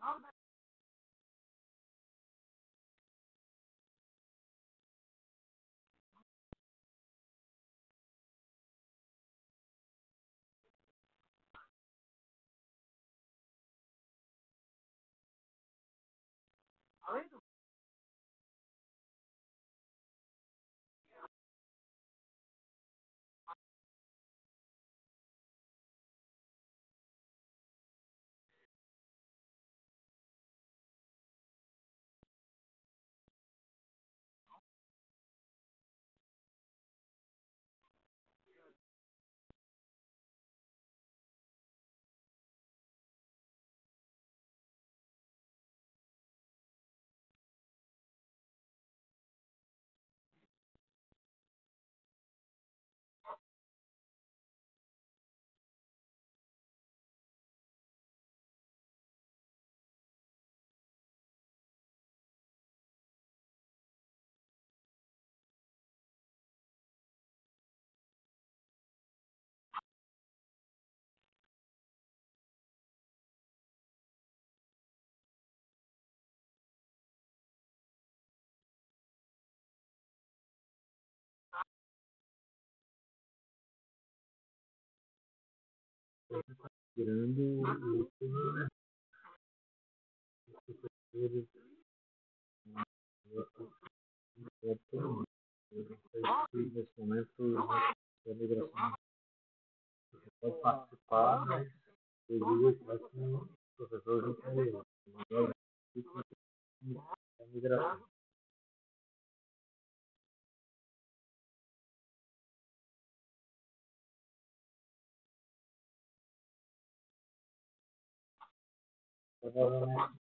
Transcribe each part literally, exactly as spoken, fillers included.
tirando o eles nesse momento da migração. Você pode participar, mas eu digo que vai com os professores interiores. Da migração. Provavelmente.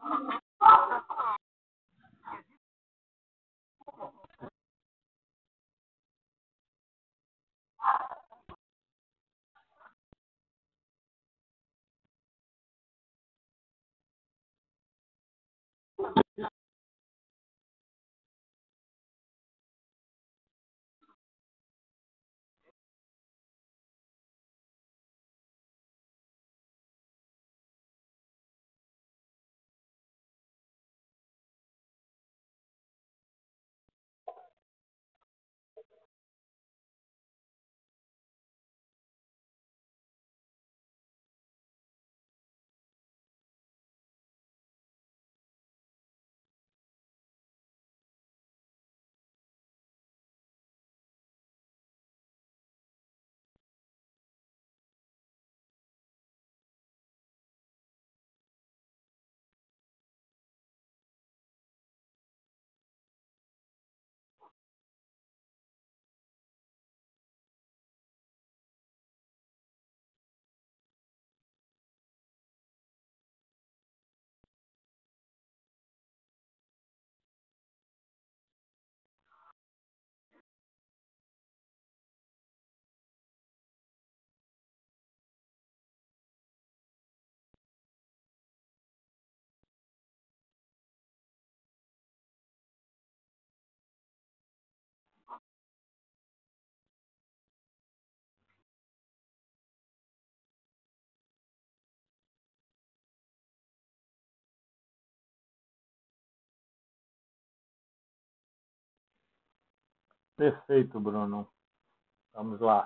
Perfeito, Bruno. Vamos lá.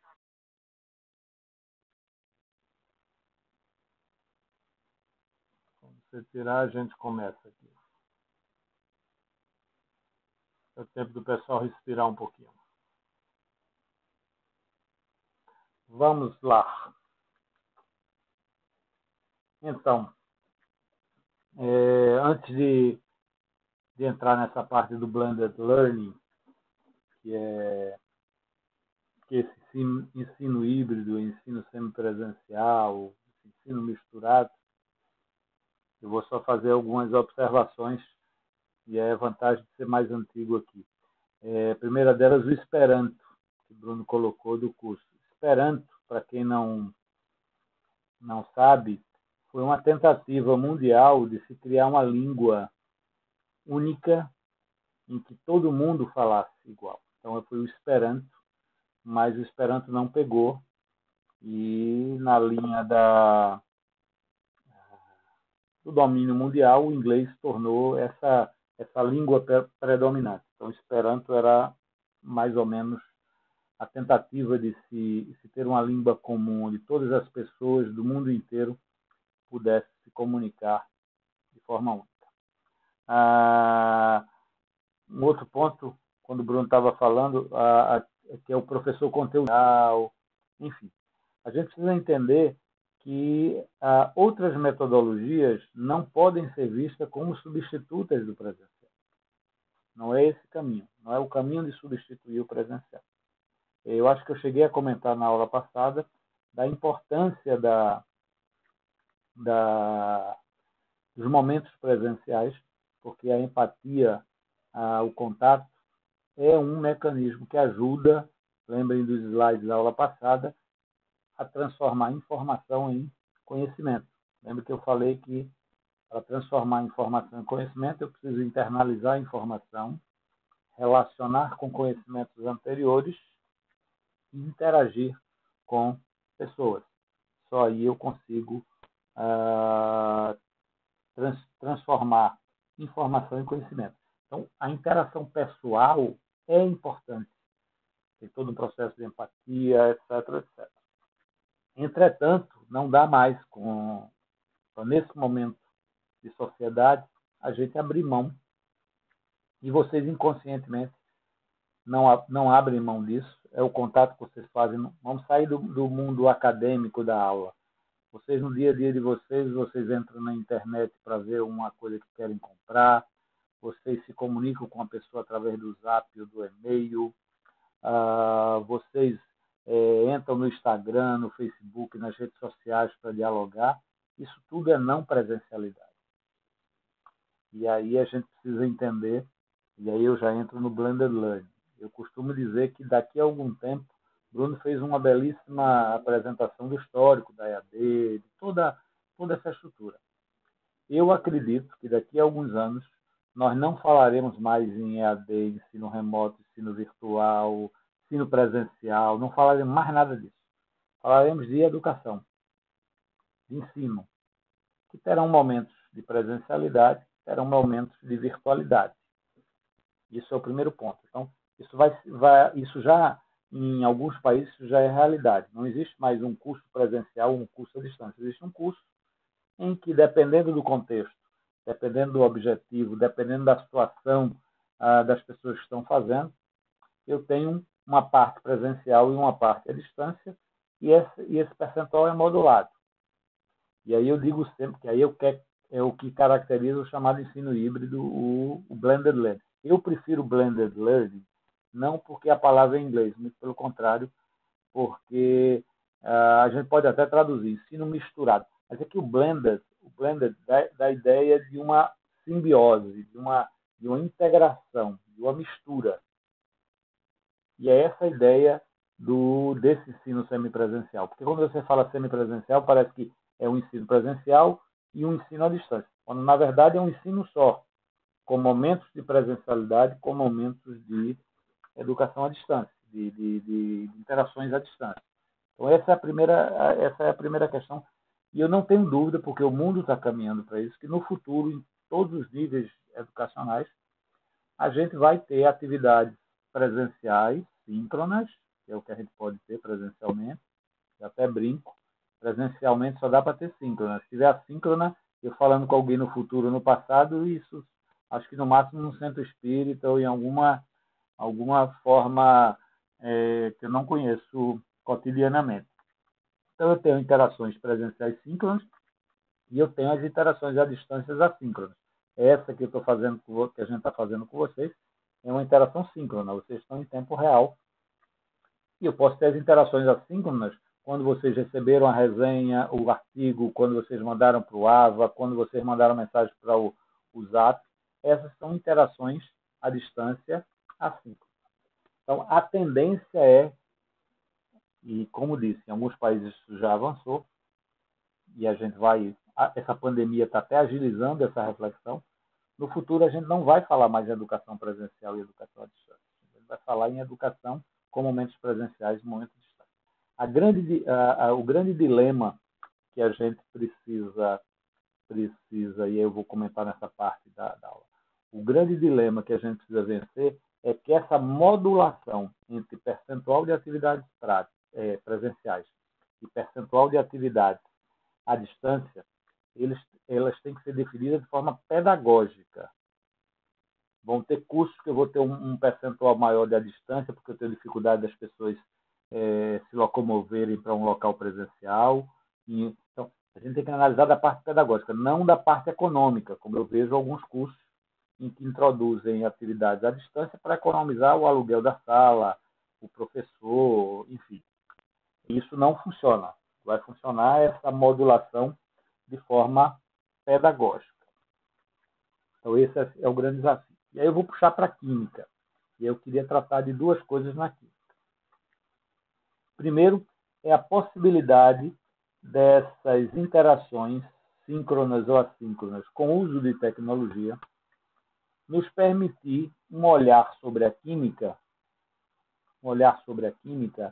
Quando você tirar, a gente começa aqui. É o tempo do pessoal respirar um pouquinho. Vamos lá. Então, é, antes de, de entrar nessa parte do blended learning, que é que esse ensino, ensino híbrido, ensino semipresencial, ensino misturado, eu vou só fazer algumas observações, e é a vantagem de ser mais antigo aqui. É, a primeira delas, o Esperanto, que o Bruno colocou do curso. Esperanto, para quem não, não sabe, foi uma tentativa mundial de se criar uma língua única em que todo mundo falasse igual. Então, foi o Esperanto, mas o Esperanto não pegou, e na linha da, do domínio mundial, o inglês tornou essa, essa língua predominante. Então, o Esperanto era mais ou menos a tentativa de se, se ter uma língua comum, onde todas as pessoas do mundo inteiro pudessem se comunicar de forma única. Ah, um outro ponto, quando o Bruno estava falando, ah, ah, que é o professor conteúdo, enfim. A gente precisa entender que ah, outras metodologias não podem ser vistas como substitutas do presencial. Não é esse caminho. Não é o caminho de substituir o presencial. Eu acho que eu cheguei a comentar na aula passada da importância da, da, dos momentos presenciais, porque a empatia, ah, o contato, é um mecanismo que ajuda, lembrem dos slides da aula passada, a transformar informação em conhecimento. Lembra que eu falei que para transformar informação em conhecimento, eu preciso internalizar a informação, relacionar com conhecimentos anteriores e interagir com pessoas. Só aí eu consigo uh, trans, transformar informação em conhecimento. Então, a interação pessoal é importante. Tem todo um processo de empatia, etc, etcétera. Entretanto, não dá mais, com, nesse momento de sociedade, a gente abrir mão, e vocês inconscientemente não, não abrem mão disso, é o contato que vocês fazem. Vamos sair do, do mundo acadêmico da aula. Vocês, no dia a dia de vocês, vocês entram na internet para ver uma coisa que querem comprar, vocês se comunicam com a pessoa através do Zap ou do e-mail, uh, vocês é, entram no Instagram, no Facebook, nas redes sociais para dialogar. Isso tudo é não presencialidade. E aí a gente precisa entender, e aí eu já entro no blended learning. Eu costumo dizer que daqui a algum tempo, Bruno fez uma belíssima apresentação do histórico da E A D, de toda, toda essa estrutura. Eu acredito que daqui a alguns anos nós não falaremos mais em E A D, ensino remoto, ensino virtual, ensino presencial, não falaremos mais nada disso. Falaremos de educação, de ensino, que terão momentos de presencialidade, terão momentos de virtualidade. Isso é o primeiro ponto. Então, isso, vai, vai, isso já, em alguns países, já é realidade. Não existe mais um curso presencial ou um curso à distância. Existe um curso em que, dependendo do contexto, dependendo do objetivo, dependendo da situação ah, das pessoas que estão fazendo, eu tenho uma parte presencial e uma parte à distância, e esse, e esse percentual é modulado. E aí eu digo sempre que aí eu quero, é o que caracteriza o chamado ensino híbrido, o, o blended learning. Eu prefiro blended learning, não porque a palavra é em inglês, muito pelo contrário, porque uh, a gente pode até traduzir ensino misturado. Mas aqui o blended, o blended dá, dá a ideia de uma simbiose, de uma, de uma integração, de uma mistura. E é essa a ideia do, desse ensino semipresencial. Porque quando você fala semipresencial, parece que é um ensino presencial e um ensino à distância. Quando, na verdade, é um ensino só, com momentos de presencialidade, com momentos de educação à distância, de, de, de interações à distância. Então, essa é, a primeira, essa é a primeira questão. E eu não tenho dúvida, porque o mundo está caminhando para isso, que no futuro, em todos os níveis educacionais, a gente vai ter atividades presenciais, síncronas, que é o que a gente pode ter presencialmente, eu até brinco, presencialmente só dá para ter síncrona. Se tiver assíncrona, eu falando com alguém no futuro, no passado, isso acho que no máximo no centro espírita ou em alguma, alguma forma é, que eu não conheço cotidianamente. Então eu tenho interações presenciais síncronas e eu tenho as interações à distância assíncronas. Essa que eu estou fazendo, que a gente está fazendo com vocês, é uma interação síncrona. Vocês estão em tempo real. E eu posso ter as interações assíncronas quando vocês receberam a resenha, o artigo, quando vocês mandaram para o Ava, quando vocês mandaram mensagem para o, o Zap. Essas são interações à distância assíncronas. Então, a tendência é, e como disse, em alguns países isso já avançou, e a gente vai, essa pandemia está até agilizando essa reflexão. No futuro, a gente não vai falar mais em educação presencial e educação à distância. A gente vai falar em educação com momentos presenciais e momentos distantes. A grande, a, a, o grande dilema que a gente precisa, precisa, e eu vou comentar nessa parte da, da aula, o grande dilema que a gente precisa vencer é que essa modulação entre percentual de atividades práticas, é, presenciais e percentual de atividades à distância, eles, elas têm que ser definidas de forma pedagógica. Vão ter cursos que eu vou ter um, um percentual maior da distância, porque eu tenho dificuldade das pessoas é, se locomoverem para um local presencial. E, então, a gente tem que analisar da parte pedagógica, não da parte econômica, como eu vejo alguns cursos em que introduzem atividades à distância para economizar o aluguel da sala, o professor, enfim. Isso não funciona. Vai funcionar essa modulação de forma pedagógica. Então, esse é o grande desafio. E aí eu vou puxar para a química. E eu queria tratar de duas coisas na química. Primeiro, é a possibilidade dessas interações síncronas ou assíncronas com o uso de tecnologia nos permitir um olhar sobre a química, um olhar sobre a química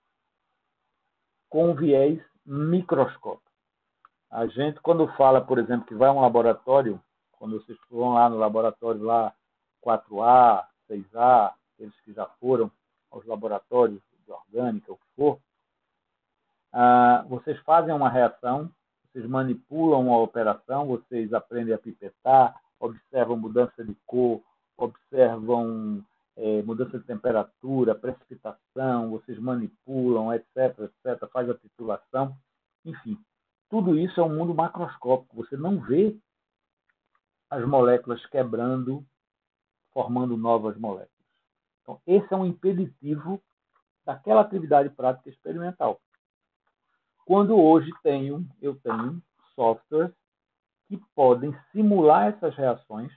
com viés microscópico. A gente, quando fala, por exemplo, que vai a um laboratório, quando vocês vão lá no laboratório lá quatro A, seis A, eles que já foram aos laboratórios de orgânica, o que for, ah, vocês fazem uma reação, vocês manipulam a operação, vocês aprendem a pipetar, observam mudança de cor, observam é, mudança de temperatura, precipitação, vocês manipulam, etc, etc, faz a titulação, enfim. Tudo isso é um mundo macroscópico. Você não vê as moléculas quebrando, formando novas moléculas. Então, esse é um impeditivo daquela atividade prática experimental. Quando hoje tenho, eu tenho softwares que podem simular essas reações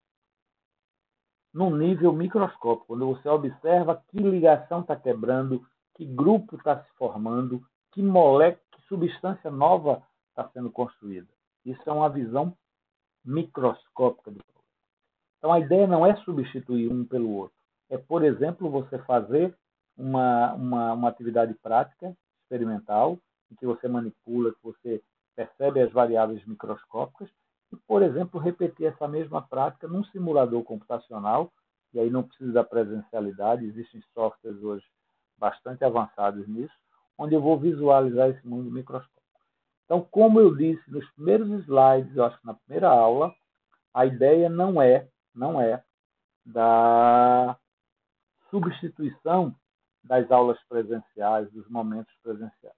num nível microscópico, quando você observa que ligação está quebrando, que grupo está se formando, que molécula, que substância nova está sendo construída. Isso é uma visão microscópica do problema. Então, a ideia não é substituir um pelo outro. É, por exemplo, você fazer uma, uma, uma atividade prática, experimental, em que você manipula, que você percebe as variáveis microscópicas, e, por exemplo, repetir essa mesma prática num simulador computacional, e aí não precisa da presencialidade, existem softwares hoje bastante avançados nisso, onde eu vou visualizar esse mundo microscópico. Então, como eu disse nos primeiros slides, eu acho que na primeira aula, a ideia não é, não é da substituição das aulas presenciais, dos momentos presenciais.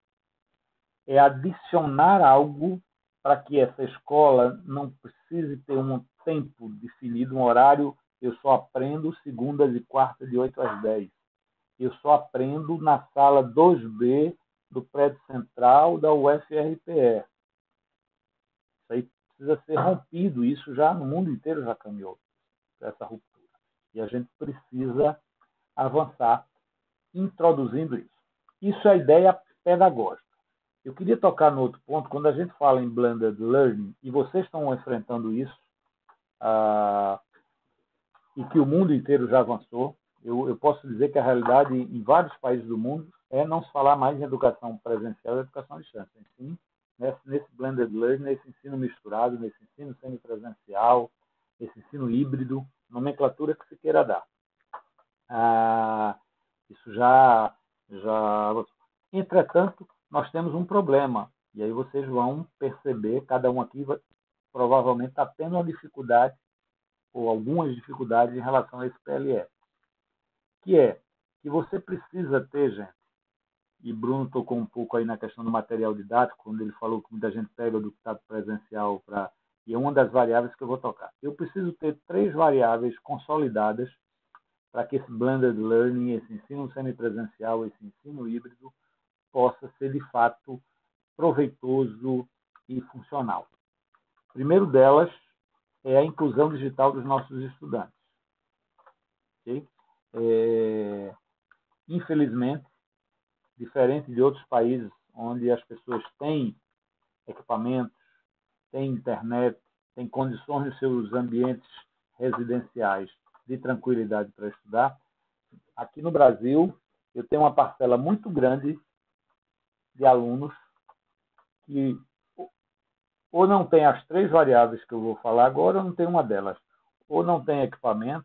É adicionar algo para que essa escola não precise ter um tempo definido, um horário. Eu só aprendo segundas e quartas de oito às dez. Eu só aprendo na sala dois B do prédio central da U F R P E. Isso aí precisa ser rompido. Isso já no mundo inteiro já caminhou, essa ruptura. E a gente precisa avançar introduzindo isso. Isso é a ideia pedagógica. Eu queria tocar no outro ponto, quando a gente fala em blended learning, e vocês estão enfrentando isso, ah, e que o mundo inteiro já avançou, eu, eu posso dizer que a realidade em vários países do mundo é não se falar mais em educação presencial e educação à distância. Sim, nesse, nesse blended learning, nesse ensino misturado, nesse ensino semipresencial, esse ensino híbrido, nomenclatura que se queira dar. Ah, isso já, já... Entretanto, nós temos um problema. E aí vocês vão perceber, cada um aqui vai, provavelmente está tendo uma dificuldade, ou algumas dificuldades em relação a esse P L F. Que é que você precisa ter, gente, e Bruno tocou um pouco aí na questão do material didático, quando ele falou que muita gente pega do estado presencial para... E é uma das variáveis que eu vou tocar. Eu preciso ter três variáveis consolidadas para que esse blended learning, esse ensino semipresencial, esse ensino híbrido, possa ser, de fato, proveitoso e funcional. O primeiro delas é a inclusão digital dos nossos estudantes. Okay? É, infelizmente, diferente de outros países onde as pessoas têm equipamentos, têm internet, têm condições nos seus ambientes residenciais de tranquilidade para estudar, aqui no Brasil eu tenho uma parcela muito grande de alunos que ou não tem as três variáveis que eu vou falar agora, ou não tem uma delas. Ou não tem equipamento,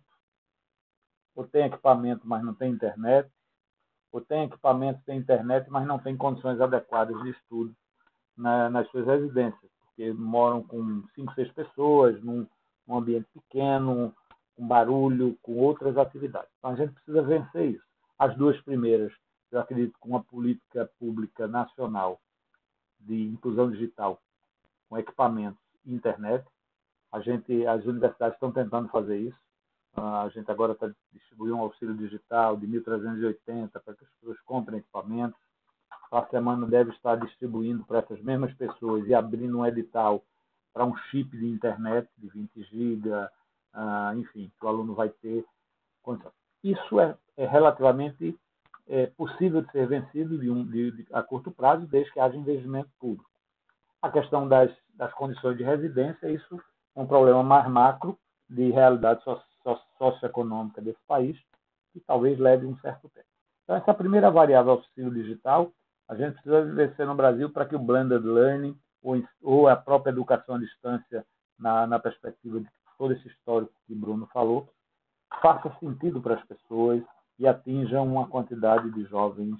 ou tem equipamento, mas não tem internet, ou tem equipamento, tem internet, mas não tem condições adequadas de estudo na, nas suas residências, porque moram com cinco, seis pessoas, num, num ambiente pequeno, com barulho, com outras atividades. Então a gente precisa vencer isso. As duas primeiras, eu acredito que uma política pública nacional de inclusão digital, com equipamentos e internet. A gente, as universidades estão tentando fazer isso. A gente agora está distribuindo um auxílio digital de mil trezentos e oitenta para que as pessoas comprem equipamentos. A semana deve estar distribuindo para essas mesmas pessoas e abrindo um edital para um chip de internet de vinte gigas, enfim, que o aluno vai ter condição. Isso é, é relativamente é, possível de ser vencido de um, de, de, a curto prazo, desde que haja investimento público. A questão das, das condições de residência, isso é um problema mais macro de realidade so, so, socioeconômica desse país, que talvez leve um certo tempo. Então, essa primeira variável auxílio digital, a gente precisa vencer no Brasil para que o blended learning ou, ou a própria educação à distância, na, na perspectiva de todo esse histórico que Bruno falou, faça sentido para as pessoas e atinja uma quantidade de jovens.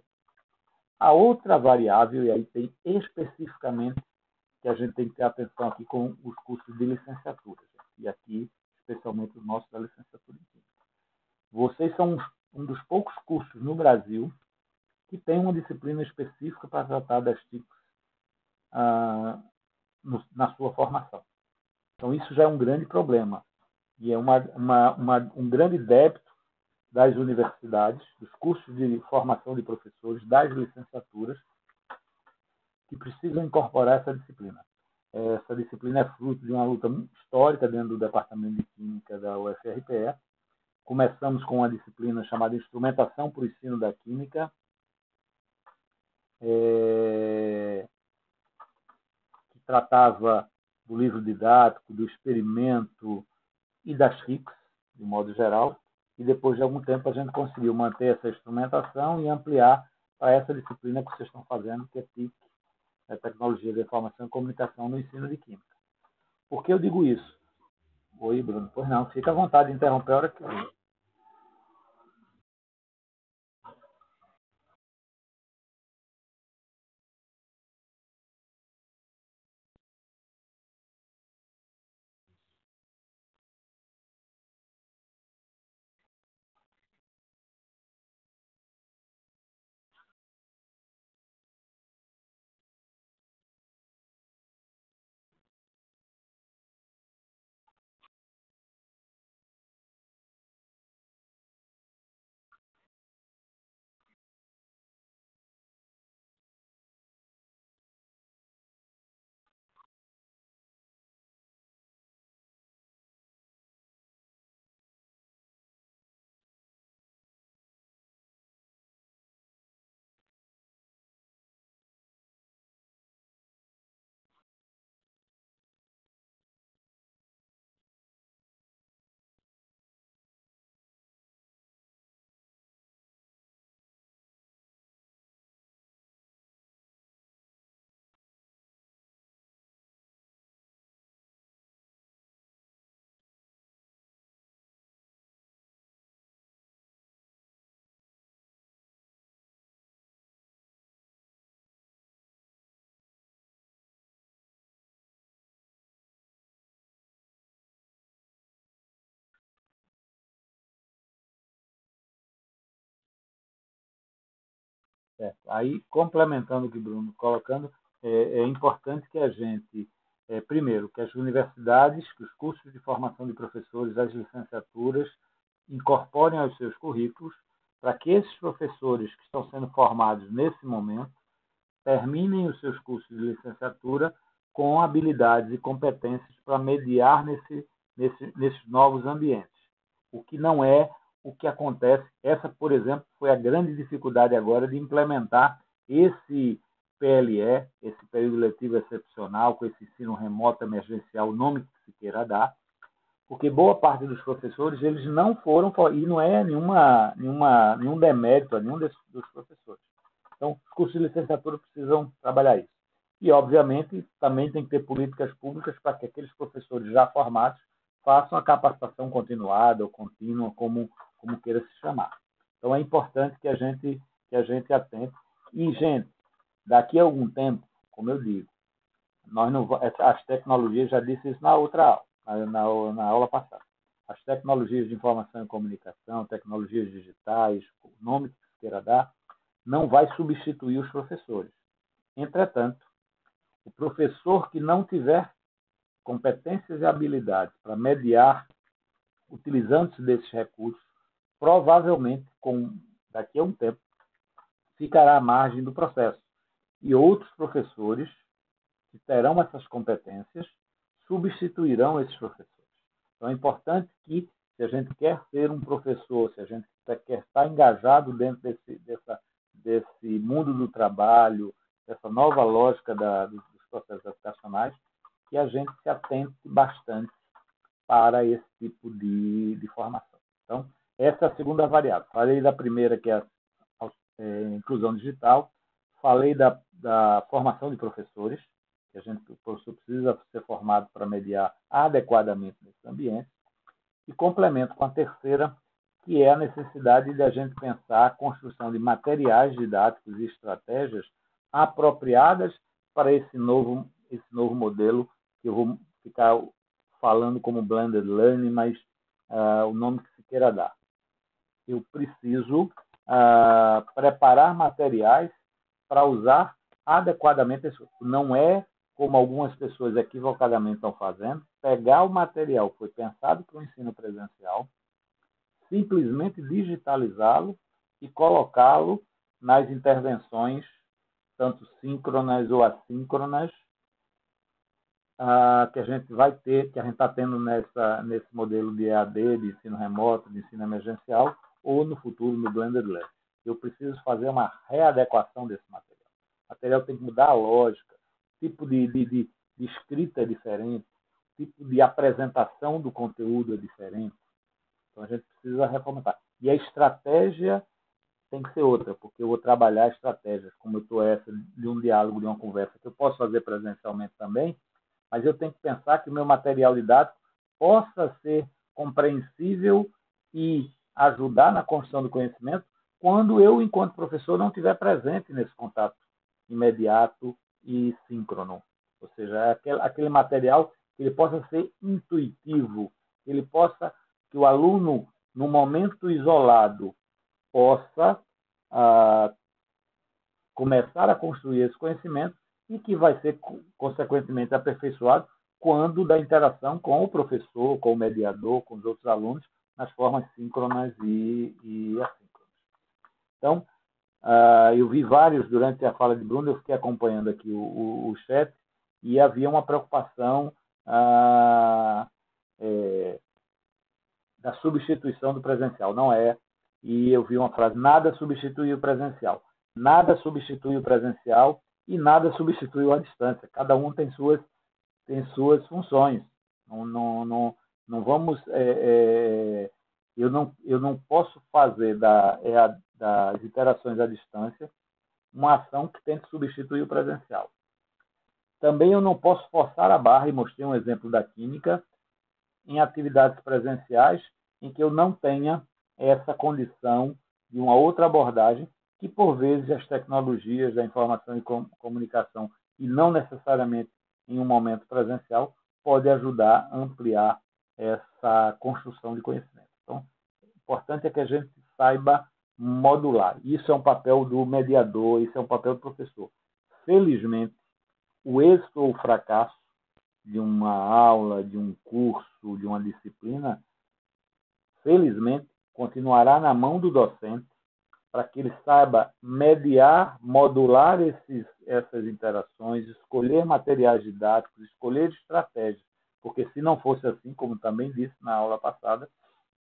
A outra variável, e aí tem especificamente que a gente tem que ter atenção aqui com os cursos de licenciatura, e aqui especialmente os nossos da licenciatura em química. Vocês são um dos poucos cursos no Brasil que tem uma disciplina específica para tratar das T I Cs ah, no, na sua formação. Então isso já é um grande problema e é uma, uma, uma, um grande débito das universidades, dos cursos de formação de professores, das licenciaturas, que precisam incorporar essa disciplina. Essa disciplina é fruto de uma luta muito histórica dentro do Departamento de Química da U F R P E. Começamos com uma disciplina chamada Instrumentação para o Ensino da Química, é, que tratava do livro didático, do experimento e das R I Cs, de modo geral. E depois de algum tempo a gente conseguiu manter essa instrumentação e ampliar para essa disciplina que vocês estão fazendo, que é T I C, é Tecnologia da Informação e Comunicação no Ensino de Química. Por que eu digo isso? Oi, Bruno. Pois não, fica à vontade de interromper a hora que quiser. Certo. Aí, complementando o que o Bruno colocando, é, é importante que a gente, é, primeiro, que as universidades, que os cursos de formação de professores, as licenciaturas, incorporem aos seus currículos, para que esses professores que estão sendo formados nesse momento terminem os seus cursos de licenciatura com habilidades e competências para mediar nesse, nesse, nesses novos ambientes. O que não é o que acontece. Essa, por exemplo, foi a grande dificuldade agora de implementar esse P L E, esse período letivo excepcional, com esse ensino remoto emergencial, o nome que se queira dar, porque boa parte dos professores eles não foram, e não é nenhuma, nenhuma, nenhum demérito a nenhum desses, dos professores. Então, os cursos de licenciatura precisam trabalhar isso. E, obviamente, também tem que ter políticas públicas para que aqueles professores já formados façam a capacitação continuada ou contínua, como, como queira se chamar. Então, é importante que a gente, que a gente atente. E, gente, daqui a algum tempo, como eu digo, nós não, as tecnologias, já disse isso na outra aula, na, na, na aula passada. As tecnologias de informação e comunicação, tecnologias digitais, o nome que se queira dar, não vai substituir os professores. Entretanto, o professor que não tiver competências e habilidades para mediar, utilizando-se desses recursos, provavelmente, com, daqui a um tempo, ficará à margem do processo. E outros professores que terão essas competências substituirão esses professores. Então, é importante que, se a gente quer ser um professor, se a gente quer estar engajado dentro desse, dessa, desse mundo do trabalho, dessa nova lógica da, dos processos educacionais, que a gente se atente bastante para esse tipo de, de formação. Então, essa é a segunda variável. Falei da primeira, que é a, a, a inclusão digital, falei da, da formação de professores, que a gente, o professor precisa ser formado para mediar adequadamente nesse ambiente, e complemento com a terceira, que é a necessidade de a gente pensar a construção de materiais didáticos e estratégias apropriadas para esse novo, esse novo modelo, que eu vou ficar falando como blended learning, mas uh, o nome que se queira dar. Eu preciso uh, preparar materiais para usar adequadamente. Não é, como algumas pessoas equivocadamente estão fazendo, pegar o material que foi pensado para o ensino presencial, simplesmente digitalizá-lo e colocá-lo nas intervenções, tanto síncronas ou assíncronas, ah, que a gente vai ter, que a gente está tendo nessa, nesse modelo de E A D, de ensino remoto, de ensino emergencial, ou no futuro no Blended Learning. Eu preciso fazer uma readequação desse material. O material tem que mudar a lógica, tipo de, de, de, de escrita é diferente, tipo de apresentação do conteúdo é diferente. Então, a gente precisa reformular. E a estratégia tem que ser outra, porque eu vou trabalhar estratégias, como eu estou essa, de um diálogo, de uma conversa, que eu posso fazer presencialmente também, mas eu tenho que pensar que o meu material didático possa ser compreensível e ajudar na construção do conhecimento quando eu, enquanto professor, não estiver presente nesse contato imediato e síncrono. Ou seja, é aquele, aquele material que ele possa ser intuitivo, que ele possa, que o aluno, no momento isolado, possa ah, começar a construir esse conhecimento e que vai ser, consequentemente, aperfeiçoado quando da interação com o professor, com o mediador, com os outros alunos, nas formas síncronas e, e assíncronas. Então, uh, eu vi vários, durante a fala de Bruno, eu fiquei acompanhando aqui o, o, o chat, e havia uma preocupação uh, é, da substituição do presencial. Não é. E eu vi uma frase, nada substitui o presencial. Nada substitui o presencial e nada substitui a distância. Cada um tem suas, tem suas funções. Não, não, não, não vamos... É, é, eu, não, eu não posso fazer da, é a, das interações à distância uma ação que tente substituir o presencial. Também eu não posso forçar a barra, e mostrei um exemplo da química, em atividades presenciais em que eu não tenha essa condição de uma outra abordagem que, por vezes, as tecnologias da informação e comunicação, e não necessariamente em um momento presencial, pode ajudar a ampliar essa construção de conhecimento. Então, o importante é que a gente saiba modular. Isso é um papel do mediador, isso é um papel do professor. Felizmente, o êxito ou o fracasso de uma aula, de um curso, de uma disciplina, felizmente, continuará na mão do docente para que ele saiba mediar, modular esses, essas interações, escolher materiais didáticos, escolher estratégias. Porque se não fosse assim, como também disse na aula passada,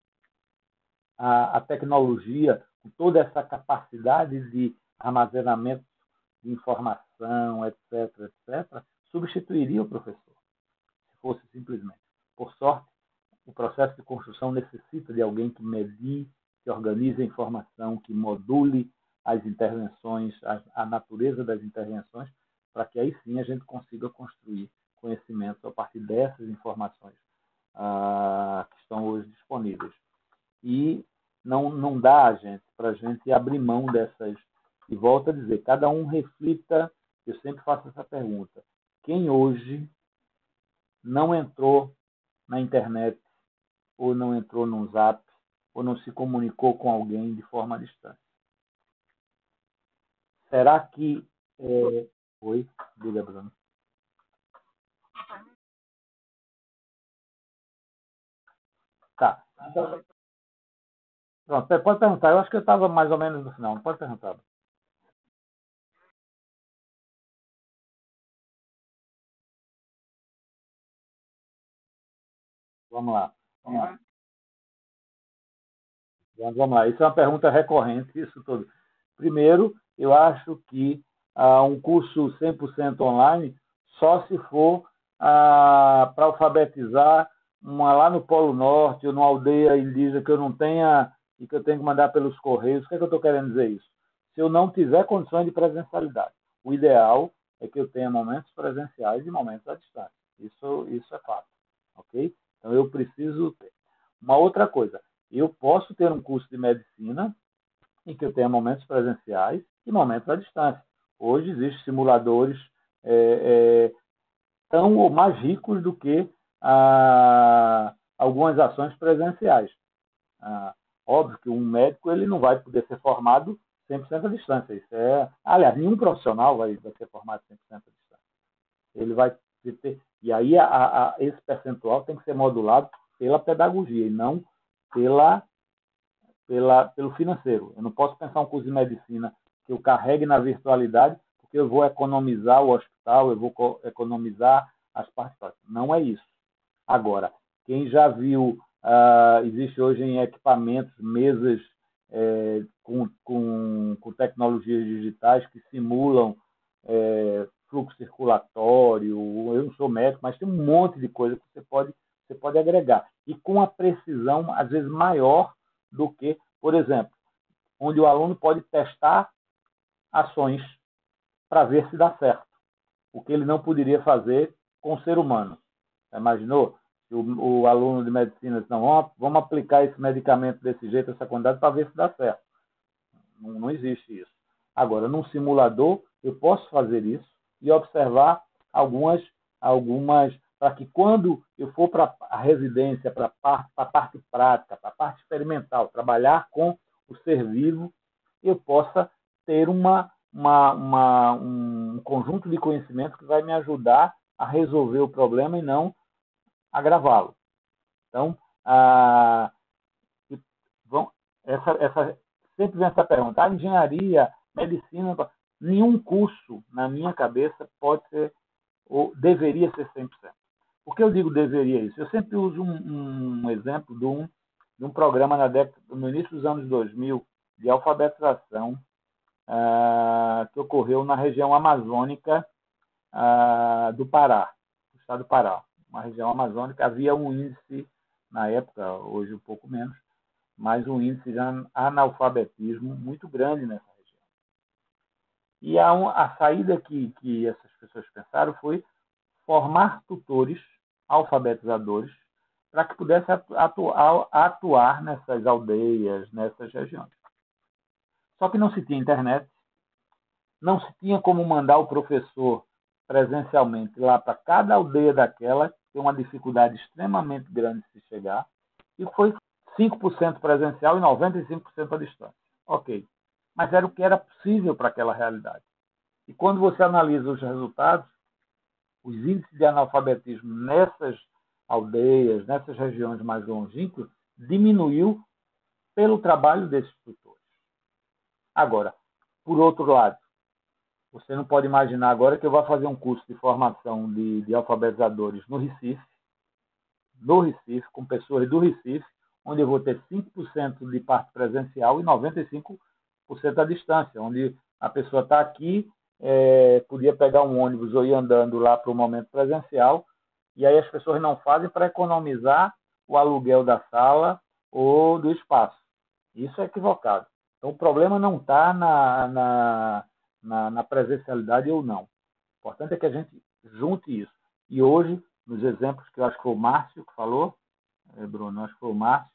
a, a tecnologia, com toda essa capacidade de armazenamento de informação, etc, etcétera, substituiria o professor, se fosse simplesmente. Por sorte, o processo de construção necessita de alguém que medie, que organize a informação, que module as intervenções, a, a natureza das intervenções, para que aí sim a gente consiga construir conhecimento a partir dessas informações ah, que estão hoje disponíveis. E não, não dá, gente, para a gente abrir mão dessas. E volto a dizer, cada um reflita, eu sempre faço essa pergunta, quem hoje não entrou na internet, ou não entrou no Zap, ou não se comunicou com alguém de forma distante? Será que... É... Oi, diga, Bruno. Tá. Então, pronto, pode perguntar. Eu acho que eu estava mais ou menos no final. Pode perguntar. Vamos lá. Vamos lá. Vamos lá. Isso é uma pergunta recorrente, isso tudo. Primeiro, eu acho que ah, um curso cem por cento online só se for ah, para alfabetizar uma lá no Polo Norte ou numa aldeia indígena que eu não tenha e que eu tenho que mandar pelos correios. O que é que eu estou querendo dizer isso? Se eu não tiver condições de presencialidade. O ideal é que eu tenha momentos presenciais e momentos à distância. Isso, isso é fato. Ok? Então, eu preciso ter. Uma outra coisa, eu posso ter um curso de medicina em que eu tenha momentos presenciais e momentos à distância. Hoje existem simuladores é, é, tão ou mais ricos do que ah, algumas ações presenciais. Ah, óbvio que um médico ele não vai poder ser formado cem por cento à distância. Isso é, aliás, nenhum profissional vai, vai ser formado cem por cento à distância. Ele vai ter, e aí a, a, esse percentual tem que ser modulado pela pedagogia e não pela Pela, pelo financeiro. Eu não posso pensar um curso de medicina que eu carregue na virtualidade, porque eu vou economizar o hospital, eu vou economizar as partes práticas. Não é isso. Agora, quem já viu, uh, existe hoje em equipamentos, mesas é, com, com, com tecnologias digitais que simulam é, fluxo circulatório. Eu não sou médico, mas tem um monte de coisa que você pode, você pode agregar. E com a precisão, às vezes, maior do que, por exemplo, onde o aluno pode testar ações para ver se dá certo. O que ele não poderia fazer com o ser humano. Você imaginou? O, o aluno de medicina diz, não, vamos, vamos aplicar esse medicamento desse jeito, essa quantidade, para ver se dá certo. Não, não existe isso. Agora, num simulador, eu posso fazer isso e observar algumas, algumas para que quando eu for para a residência, para a parte prática, para a parte experimental, trabalhar com o ser vivo, eu possa ter uma, uma, uma, um conjunto de conhecimentos que vai me ajudar a resolver o problema e não agravá-lo. Então, ah, vão, essa, essa, sempre vem essa pergunta, a engenharia, medicina, nenhum curso, na minha cabeça, pode ser, ou deveria ser cem por cento. Por que eu digo deveria isso? Eu sempre uso um, um exemplo de um, de um programa na década, no início dos anos dois mil, de alfabetização, ah, que ocorreu na região amazônica ah, do Pará, do estado do Pará. Uma região amazônica, havia um índice, na época, hoje um pouco menos, mas um índice de analfabetismo muito grande nessa região. E a, a saída que, que essas pessoas pensaram foi formar tutores, alfabetizadores, para que pudessem atuar, atuar nessas aldeias, nessas regiões. Só que não se tinha internet, não se tinha como mandar o professor presencialmente lá para cada aldeia daquela, tem uma dificuldade extremamente grande de se chegar, e foi cinco por cento presencial e noventa e cinco por cento à distância. Ok, mas era o que era possível para aquela realidade. E quando você analisa os resultados, os índices de analfabetismo nessas aldeias, nessas regiões mais longínquas, diminuiu pelo trabalho desses tutores. Agora, por outro lado, você não pode imaginar agora que eu vou fazer um curso de formação de, de alfabetizadores no Recife, no Recife, com pessoas do Recife, onde eu vou ter cinco por cento de parte presencial e noventa e cinco por cento à distância, onde a pessoa está aqui, é, podia pegar um ônibus ou ir andando lá para o momento presencial, e aí as pessoas não fazem para economizar o aluguel da sala ou do espaço. Isso é equivocado. Então, o problema não está na, na, na, na presencialidade ou não. O importante é que a gente junte isso. E hoje, nos exemplos que eu acho que foi o Márcio que falou, é, Bruno, acho que foi o Márcio,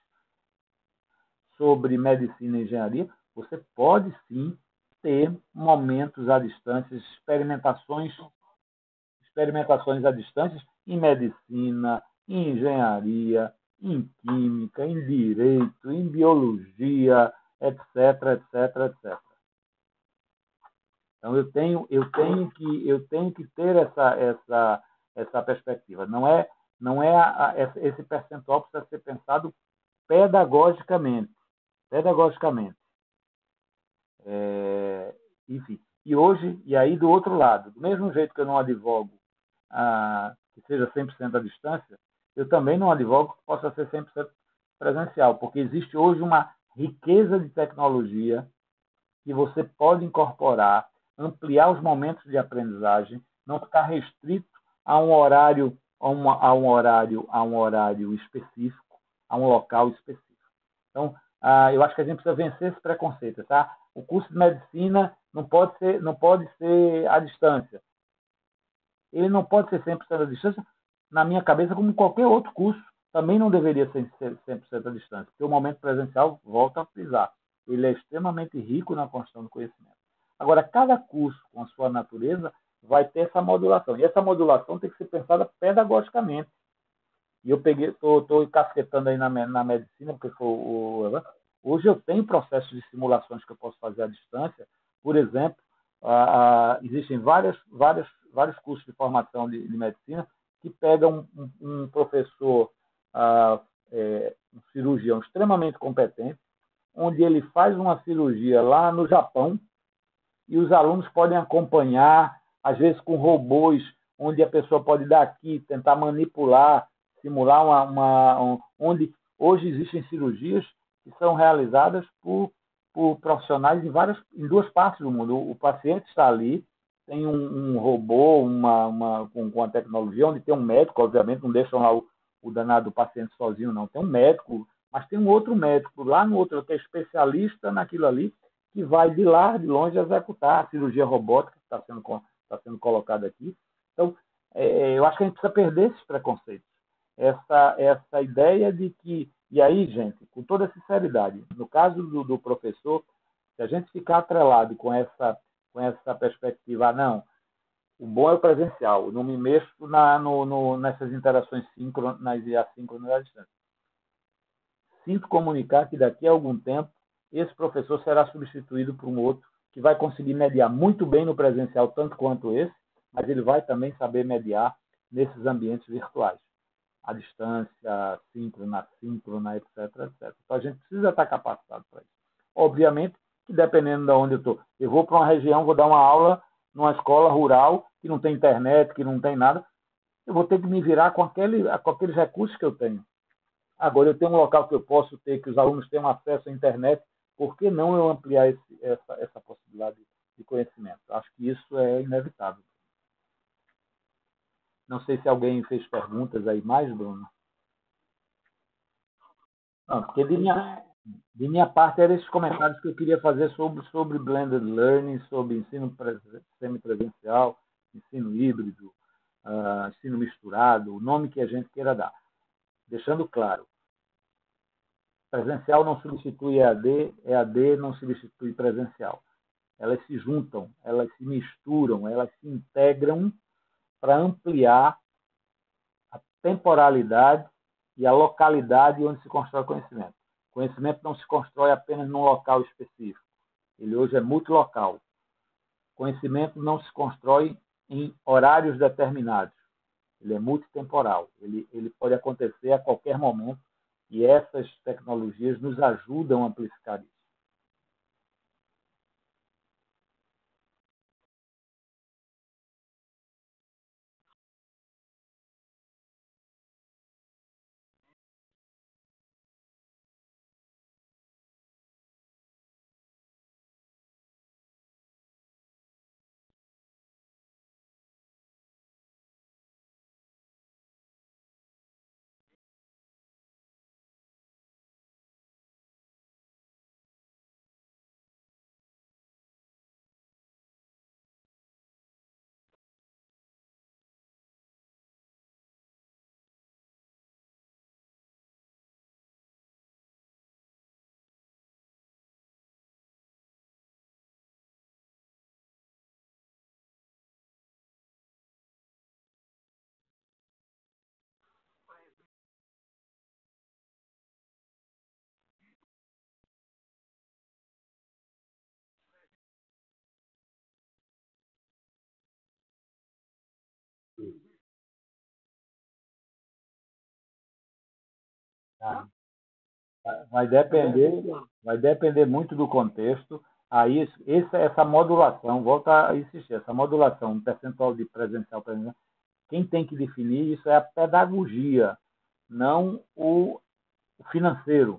sobre medicina e engenharia, você pode sim ter momentos à distância, experimentações, experimentações à distância em medicina, em engenharia, em química, em direito, em biologia, etc, etc, etcétera. Então eu tenho, eu tenho que, eu tenho que ter essa, essa, essa perspectiva. Não é, não é a, a, esse percentual precisa ser pensado pedagogicamente, pedagogicamente. É, enfim. E hoje, e aí do outro lado, do mesmo jeito que eu não advogo ah, que seja cem por cento à distância, eu também não advogo que possa ser cem por cento presencial, porque existe hoje uma riqueza de tecnologia que você pode incorporar, ampliar os momentos de aprendizagem, não ficar restrito a um horário, a, uma, a um horário, a um horário específico, a um local específico. Então, ah, eu acho que a gente precisa vencer esse preconceito, tá? O curso de medicina não pode ser, não pode ser à distância. Ele não pode ser cem por cento à distância, na minha cabeça, como qualquer outro curso, também não deveria ser cem por cento à distância, porque o momento presencial, volta a frisar, ele é extremamente rico na construção do conhecimento. Agora, cada curso, com a sua natureza, vai ter essa modulação. E essa modulação tem que ser pensada pedagogicamente. E eu peguei, estou encasquetando aí na, na medicina, porque foi o, hoje eu tenho processos de simulações que eu posso fazer à distância. Por exemplo, ah, existem várias, várias, vários cursos de formação de, de medicina que pegam um, um professor, ah, é, um cirurgião extremamente competente, onde ele faz uma cirurgia lá no Japão e os alunos podem acompanhar, às vezes com robôs, onde a pessoa pode daqui tentar manipular, simular uma, uma um, onde hoje existem cirurgias que são realizadas por, por profissionais em várias, em duas partes do mundo. O, o paciente está ali, tem um, um robô, uma, uma, com, com a tecnologia, onde tem um médico, obviamente, não deixam lá o, o danado do paciente sozinho, não. Tem um médico, mas tem um outro médico lá no outro, que é especialista naquilo ali, que vai de lá, de longe, executar a cirurgia robótica que está sendo, está sendo colocada aqui. Então, é, eu acho que a gente precisa perder esses preconceitos. Essa, essa ideia de que... E aí, gente, com toda sinceridade, no caso do, do professor, se a gente ficar atrelado com essa, com essa perspectiva, ah, não, o bom é o presencial, eu não me mexo na, no, no, nessas interações síncronas e assíncronas à distância. Sinto comunicar que daqui a algum tempo esse professor será substituído por um outro que vai conseguir mediar muito bem no presencial, tanto quanto esse, mas ele vai também saber mediar nesses ambientes virtuais. A distância, síncrona, assíncrona, etc, etcétera. Então, a gente precisa estar capacitado para isso. Obviamente que, dependendo de onde eu estou, eu vou para uma região, vou dar uma aula numa escola rural, que não tem internet, que não tem nada, eu vou ter que me virar com, aquele, com aqueles recursos que eu tenho. Agora, eu tenho um local que eu posso ter, que os alunos tenham acesso à internet, por que não eu ampliar esse, essa, essa possibilidade de conhecimento? Acho que isso é inevitável. Não sei se alguém fez perguntas aí mais, Bruno. Não, porque de minha, de minha parte eram esses comentários que eu queria fazer sobre, sobre blended learning, sobre ensino semipresencial, ensino híbrido, uh, ensino misturado, o nome que a gente queira dar. Deixando claro, presencial não substitui E A D, E A D não substitui presencial. Elas se juntam, elas se misturam, elas se integram para ampliar a temporalidade e a localidade onde se constrói conhecimento. Conhecimento não se constrói apenas num local específico. Ele hoje é multilocal. Conhecimento não se constrói em horários determinados. Ele é multitemporal. Ele, ele pode acontecer a qualquer momento e essas tecnologias nos ajudam a amplificar isso. Tá? Vai depender, vai depender muito do contexto. Aí, essa, essa modulação, volta a insistir, essa modulação, um percentual de presencial, presencial, quem tem que definir isso é a pedagogia, não o financeiro.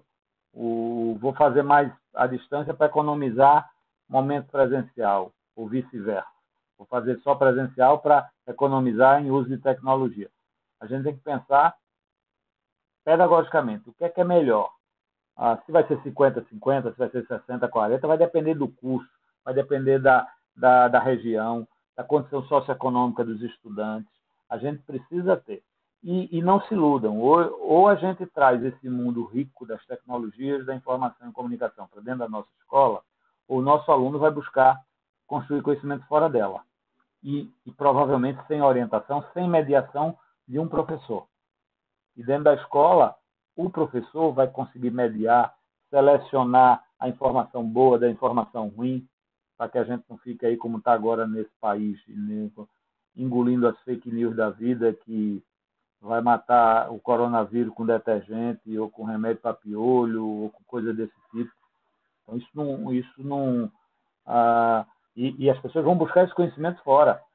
O, vou fazer mais à distância para economizar momento presencial, ou vice-versa. Vou fazer só presencial para economizar em uso de tecnologia. A gente tem que pensar pedagogicamente, o que é que é melhor? Ah, se vai ser cinquenta a cinquenta, se vai ser sessenta a quarenta, vai depender do curso, vai depender da, da, da região, da condição socioeconômica dos estudantes. A gente precisa ter. E, e não se iludam, ou, ou a gente traz esse mundo rico das tecnologias, da informação e comunicação para dentro da nossa escola, ou o nosso aluno vai buscar construir conhecimento fora dela. E, e provavelmente sem orientação, sem mediação de um professor. E dentro da escola, o professor vai conseguir mediar, selecionar a informação boa da informação ruim, para que a gente não fique aí como está agora nesse país, engolindo as fake news da vida, que vai matar o coronavírus com detergente, ou com remédio para piolho, ou com coisa desse tipo. Então, isso não... Isso não ah, e, e as pessoas vão buscar esse conhecimento fora.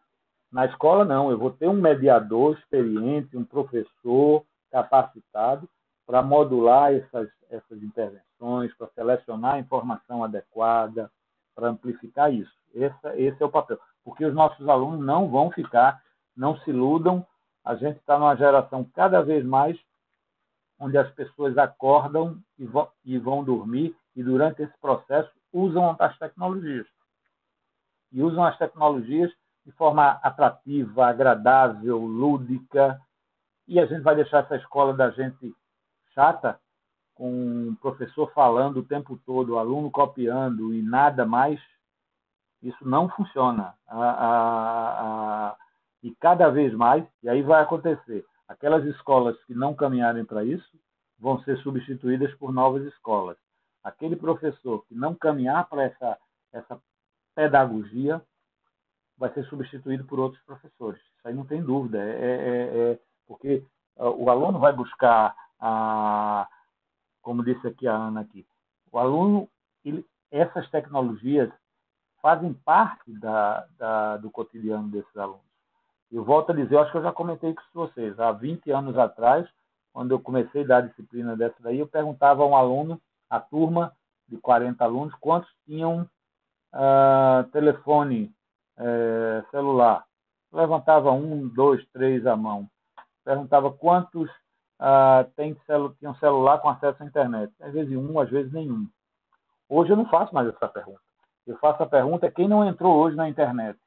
Na escola, não. Eu vou ter um mediador experiente, um professor capacitado para modular essas, essas intervenções, para selecionar a informação adequada, para amplificar isso. Esse, esse é o papel. Porque os nossos alunos não vão ficar, não se iludam. A gente está numa geração cada vez mais onde as pessoas acordam e vão, e vão dormir e, durante esse processo, usam as tecnologias. E usam as tecnologias de forma atrativa, agradável, lúdica. E a gente vai deixar essa escola da gente chata, com o professor falando o tempo todo, o aluno copiando e nada mais. Isso não funciona. A, a, a, e cada vez mais, e aí vai acontecer, aquelas escolas que não caminharem para isso vão ser substituídas por novas escolas. Aquele professor que não caminhar para essa, essa pedagogia vai ser substituído por outros professores. Isso aí não tem dúvida. É, é, é porque o aluno vai buscar, a, como disse aqui a Ana, aqui, o aluno, ele, essas tecnologias fazem parte da, da, do cotidiano desses alunos. Eu volto a dizer, eu acho que eu já comentei com vocês, há vinte anos atrás, quando eu comecei a dar disciplina dessa daí, eu perguntava a um aluno, a turma de quarenta alunos, quantos tinham uh, telefone uh, celular. Levantava um, dois, três à mão. Perguntava quantos uh, tem celu tinham celular com acesso à internet. Às vezes um, às vezes nenhum. Hoje eu não faço mais essa pergunta. Eu faço a pergunta, quem não entrou hoje na internet?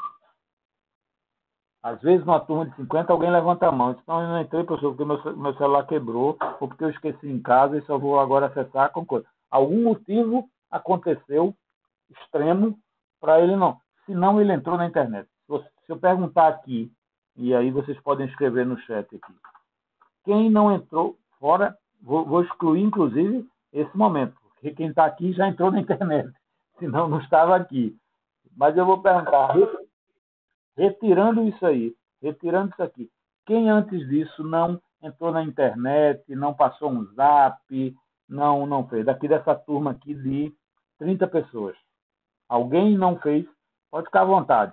Às vezes, numa turma de cinquenta, alguém levanta a mão. Diz, não, eu não entrei, professor, porque meu, meu celular quebrou, ou porque eu esqueci em casa e só vou agora acessar com coisa. Algum motivo aconteceu extremo para ele não. Senão, ele entrou na internet. Se eu perguntar aqui, e aí vocês podem escrever no chat aqui, quem não entrou fora, vou, vou excluir, inclusive, esse momento, porque quem está aqui já entrou na internet, senão não estava aqui. Mas eu vou perguntar, retirando isso aí, retirando isso aqui, quem antes disso não entrou na internet, não passou um zap, não, não fez? Daqui dessa turma aqui de trinta pessoas. Alguém não fez? Pode ficar à vontade.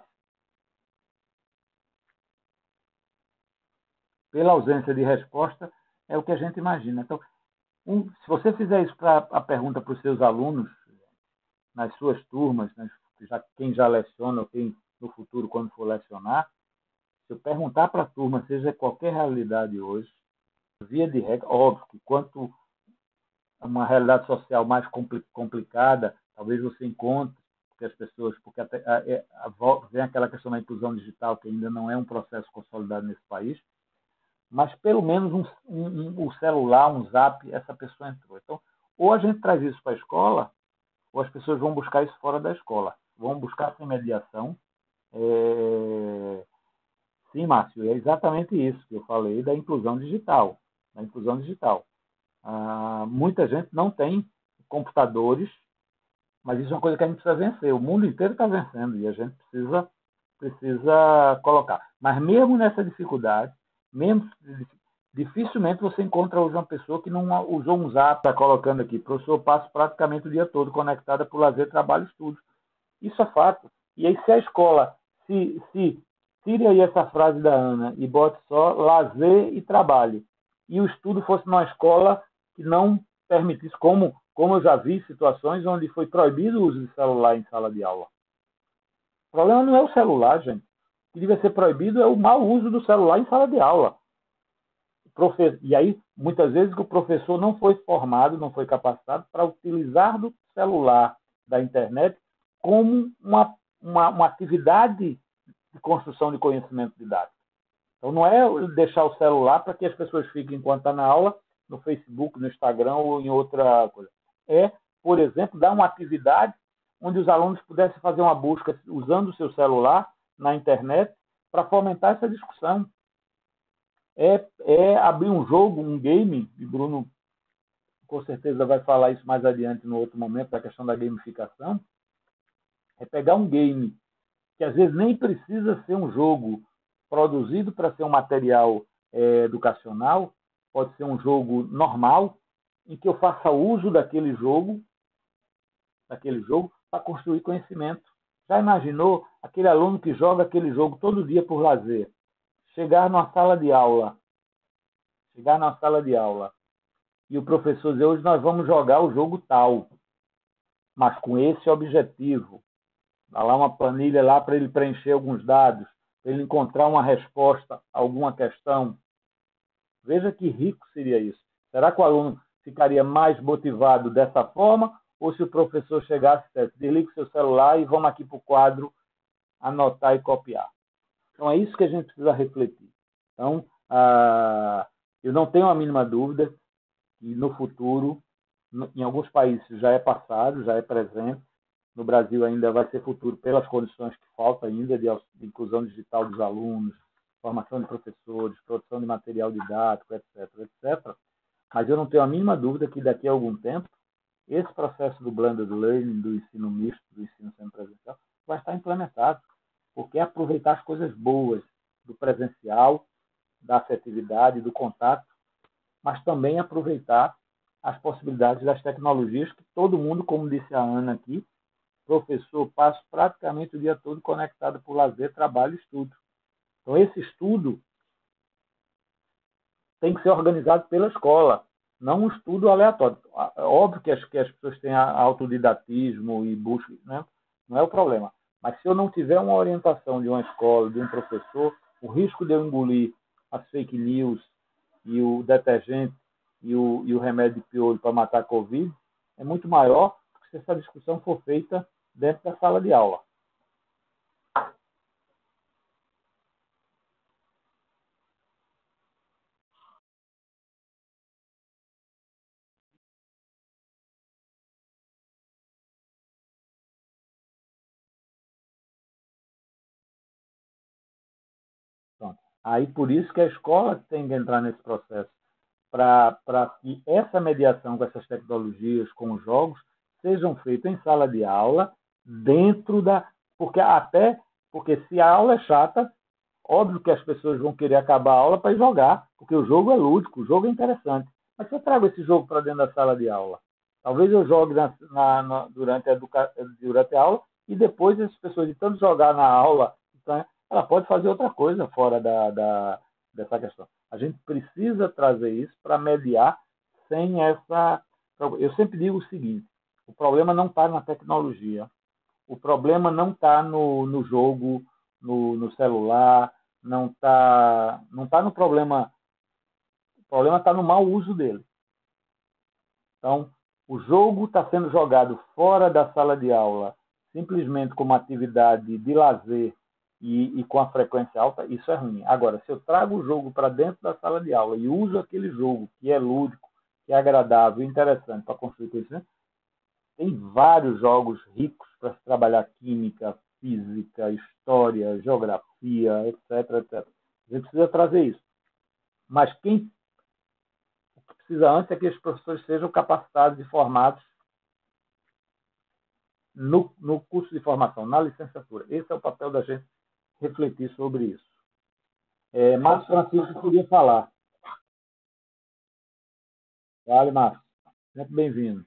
Pela ausência de resposta, é o que a gente imagina. Então, um, se você fizer isso para a pergunta para os seus alunos, nas suas turmas, né, já, quem já leciona ou quem no futuro, quando for lecionar, se eu perguntar para a turma, seja qualquer realidade hoje, via de regra, óbvio que quanto uma realidade social mais complicada, talvez você encontre, porque as pessoas, porque até, a, a, a, vem aquela questão da inclusão digital, que ainda não é um processo consolidado nesse país, mas pelo menos um, um, um, um celular, um zap, essa pessoa entrou. Então, ou a gente traz isso para a escola, ou as pessoas vão buscar isso fora da escola. Vão buscar sem mediação. É... Sim, Márcio, é exatamente isso que eu falei da inclusão digital. Da inclusão digital. Ah, muita gente não tem computadores, mas isso é uma coisa que a gente precisa vencer. O mundo inteiro está vencendo e a gente precisa, precisa colocar. Mas mesmo nessa dificuldade, mesmo, dificilmente você encontra hoje uma pessoa que não usou um zap, está colocando aqui, professor, eu passo praticamente o dia todo conectada por lazer, trabalho e estudo. Isso é fato. E aí, se a escola, se, se tire aí essa frase da Ana e bote só lazer e trabalho, e o estudo fosse numa escola que não permitisse, como, como eu já vi situações onde foi proibido o uso de celular em sala de aula. O problema não é o celular, gente. O que deve ser proibido é o mau uso do celular em sala de aula. E aí, muitas vezes, o professor não foi formado, não foi capacitado para utilizar do celular, da internet, como uma, uma, uma atividade de construção de conhecimento didático. Então, não é deixar o celular para que as pessoas fiquem, enquanto está na aula, no Facebook, no Instagram ou em outra coisa. É, por exemplo, dar uma atividade onde os alunos pudessem fazer uma busca usando o seu celular na internet para fomentar essa discussão. É, é abrir um jogo, um game, e Bruno com certeza vai falar isso mais adiante no outro momento, da questão da gamificação, é pegar um game que às vezes nem precisa ser um jogo produzido para ser um material é, educacional, pode ser um jogo normal, em que eu faça uso daquele jogo, daquele jogo para construir conhecimento. Já imaginou aquele aluno que joga aquele jogo todo dia por lazer? Chegar numa sala de aula, chegar na sala de aula e o professor dizer, hoje nós vamos jogar o jogo tal, mas com esse objetivo. Dá lá uma planilha lá para ele preencher alguns dados, para ele encontrar uma resposta a alguma questão. Veja que rico seria isso. Será que o aluno ficaria mais motivado dessa forma? Ou se o professor chegasse e dissesse, desligue seu celular e vamos aqui para o quadro anotar e copiar. Então é isso que a gente precisa refletir. Então, ah, eu não tenho a mínima dúvida que no futuro, em alguns países já é passado, já é presente, no Brasil ainda vai ser futuro pelas condições que faltam ainda de inclusão digital dos alunos, formação de professores, produção de material didático, etc, etcétera. Mas eu não tenho a mínima dúvida que daqui a algum tempo esse processo do blended learning, do ensino misto, do ensino semipresencial, vai estar implementado, porque é aproveitar as coisas boas do presencial, da afetividade, do contato, mas também aproveitar as possibilidades das tecnologias que todo mundo, como disse a Ana aqui, professor, passa praticamente o dia todo conectado por lazer, trabalho e estudo. Então, esse estudo tem que ser organizado pela escola, não um estudo aleatório. É óbvio que as, que as pessoas têm autodidatismo e buscam, né? Não é o problema. Mas se eu não tiver uma orientação de uma escola, de um professor, o risco de eu engolir as fake news e o detergente e o, e o remédio de piolho para matar a Covid é muito maior se essa discussão for feita dentro da sala de aula. Pronto. Aí por isso que a escola tem que entrar nesse processo, para que essa mediação com essas tecnologias, com os jogos, sejam feitas em sala de aula, dentro da. Porque até porque se a aula é chata, óbvio que as pessoas vão querer acabar a aula para ir jogar, porque o jogo é lúdico, o jogo é interessante. Mas se eu trago esse jogo para dentro da sala de aula, talvez eu jogue na, na, na, durante, a educa... durante a aula e depois as pessoas, de tanto jogar na aula, então, ela pode fazer outra coisa fora da, da, dessa questão. A gente precisa trazer isso para mediar sem essa. Eu sempre digo o seguinte: o problema não está na tecnologia, o problema não está no, no jogo, no, no celular, não está não tá no problema. O problema está no mau uso dele. Então, o jogo está sendo jogado fora da sala de aula, simplesmente como atividade de lazer e, e com a frequência alta, isso é ruim. Agora, se eu trago o jogo para dentro da sala de aula e uso aquele jogo que é lúdico, que é agradável, interessante para construir conhecimento, tem vários jogos ricos para se trabalhar química, física, história, geografia, etc, etcétera. A gente precisa trazer isso. Mas quem precisa antes é que os professores sejam capacitados e formados no, no curso de formação, na licenciatura. Esse é o papel da gente refletir sobre isso. É, Márcio Francisco queria falar. Vale, Márcio. Sempre bem-vindo.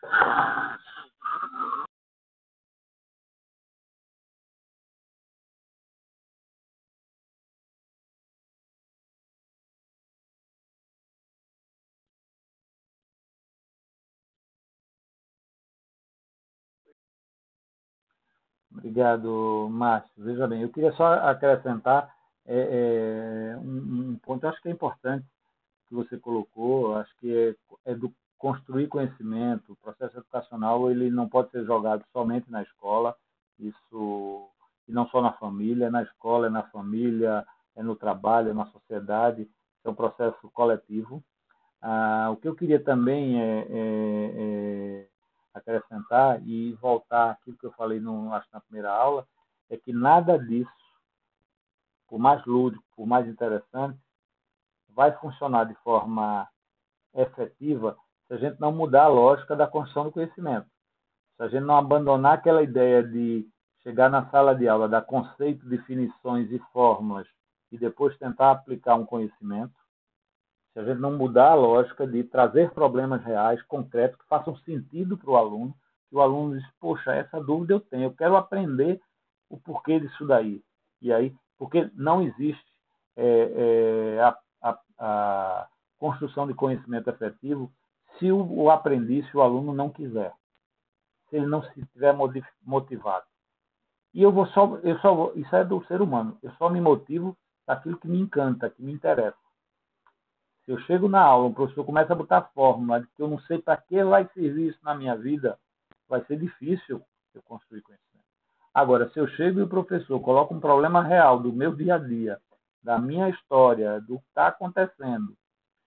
Obrigado, Márcio. Veja bem, eu queria só acrescentar é, é, um, um ponto, acho que é importante que você colocou, acho que é, é do construir conhecimento. O processo educacional ele não pode ser jogado somente na escola, isso e não só na família, é na escola, é na família, é no trabalho, é na sociedade, é um processo coletivo. Ah, o que eu queria também é, é, é acrescentar e voltar àquilo que eu falei no, acho, na primeira aula, é que nada disso, por mais lúdico, por mais interessante, vai funcionar de forma efetiva se a gente não mudar a lógica da construção do conhecimento. Se a gente não abandonar aquela ideia de chegar na sala de aula, dar conceito, definições e fórmulas e depois tentar aplicar um conhecimento, se a gente não mudar a lógica de trazer problemas reais, concretos, que façam sentido para o aluno, que o aluno diz, poxa, essa dúvida eu tenho, eu quero aprender o porquê disso daí. E aí, porque não existe é, é, a, a, a construção de conhecimento efetivo se o, o aprendiz, se o aluno não quiser, se ele não se estiver motivado. E eu vou só, eu só vou, isso é do ser humano, eu só me motivo daquilo que me encanta, que me interessa. Se eu chego na aula, o professor começa a botar fórmula de que eu não sei para que vai servir isso na minha vida, vai ser difícil eu construir conhecimento. Agora, se eu chego e o professor coloca um problema real do meu dia a dia, da minha história, do que está acontecendo,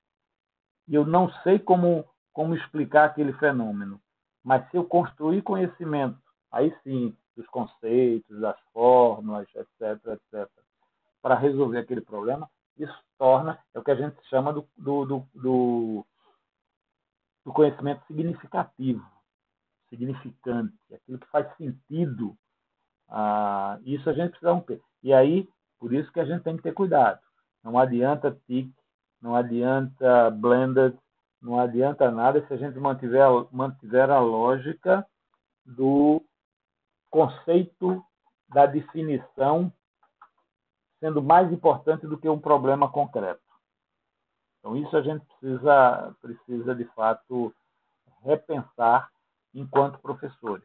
e eu não sei como, como explicar aquele fenômeno, mas se eu construir conhecimento, aí sim, dos conceitos, das fórmulas, etc, etcétera, para resolver aquele problema, isso torna, é o que a gente chama do, do, do, do, do conhecimento significativo, significante, aquilo que faz sentido. Ah, isso a gente precisa ter. E aí, por isso que a gente tem que ter cuidado. Não adianta T I C, não adianta Blended, não adianta nada se a gente mantiver, mantiver a lógica do conceito da definição sendo mais importante do que um problema concreto. Então, isso a gente precisa, precisa de fato, repensar enquanto professores.